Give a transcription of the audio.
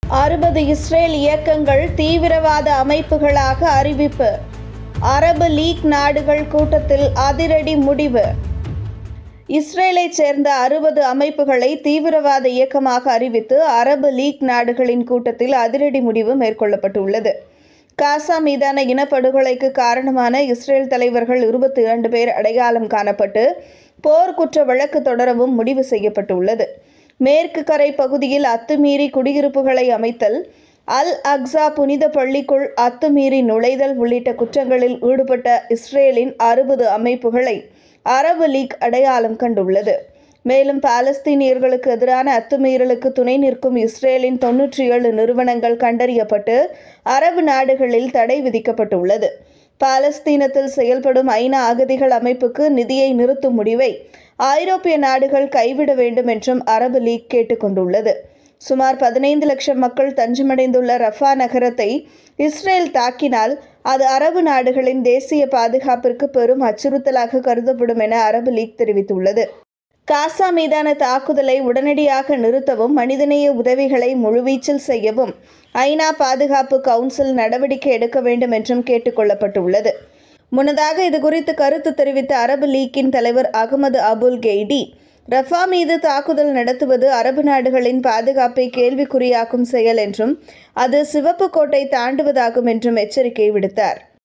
60 Israel இயக்கங்கள் தீவிரவாத அமைப்புகளாக அறிவிப்பு. அரபு லீக் நாடுகள் கூட்டத்தில் அதிரடி முடிவு. இஸ்ரேலைச் சேர்ந்த 60 அமைப்புகளை தீவிரவாத இயக்கமாக அறிவித்து அரபு லீக் நாடுகளின் கூட்டத்தில் அதிரடி முடிவு மேற்கொள்ளப்பட்டுள்ளது. காசா மீதான இனப்படுகொலைக்கு காரணமான இஸ்ரேல் தலைவர்கள் 22 பேர் அடையாளம் காணப்பட்டு போர்க்குற்ற வழக்கு தொடரவும் முடிவு செய்யப்பட்டுள்ளது. மேற்கு கரை பகுதியில் அத்துமீறி குடியிருப்புகளை அமைத்தல், அல் அக்ஸா புனித பள்ளிக்குள் அத்துமீறி நுழைதல் உள்ளிட்ட குற்றங்களில் ஈடுபட்ட இஸ்ரேலின் 60 அமைப்புகளை அரபு லீக் அடையாளம் கண்டுள்ளது. மேலும் பாலஸ்தீனியர்களுக்கு எதிரான அத்துமீறலுக்கு துணை நிற்கும் இஸ்ரேலின் 97 நிறுவனங்கள் கண்டறியப்பட்டு அரபு நாடுகளில் தடை விதிக்கப்பட்டுள்ளது. பாலஸ்தீனத்தில் செயல்படும் ஐநா அகதிகள் அமைப்புக்கு நிதியை நிறுத்தும் முடிவை ஐரோப்பிய நாடுகள் கைவிட வேண்டும் என்றும் அரபு லீக் கேட்டுக்கொண்டுள்ளது. சுமார் 15 லட்சம் மக்கள் தஞ்சமடைந்துள்ள ரஃபா நகரத்தை இஸ்ரேல் தாக்கினால் அது அரபு நாடுகளின் தேசிய பாதுகாப்பிற்கு பெரும் அச்சுறுத்தலாக கருதப்படும் என அரபு லீக் தெரிவித்துள்ளது. காசா மீதான தாக்குதலை உடனடியாக நிறுத்தவும் மனிதநேய உதவிகளை முழுவீச்சில் செய்யவும் ஐநா பாதுகாப்பு கவுன்சில் நடவடிக்கை எடுக்க வேண்டும் என்றும் கேட்டுக்கொள்ளப்பட்டுள்ளது. முன்னதாக இதுகுறித்து கருத்து தெரிவித்த அரபு லீக்கின் தலைவர் அகமது அபுல் கெய்டி, ரஃபா மீது தாக்குதல் நடத்துவது அரபு நாடுகளின் பாதுகாப்பை கேள்விக்குறியாக்கும் செயல் என்றும் அது சிவப்பு கோட்டை தாண்டுவதாகும் என்றும் எச்சரிக்கை விடுத்தார்.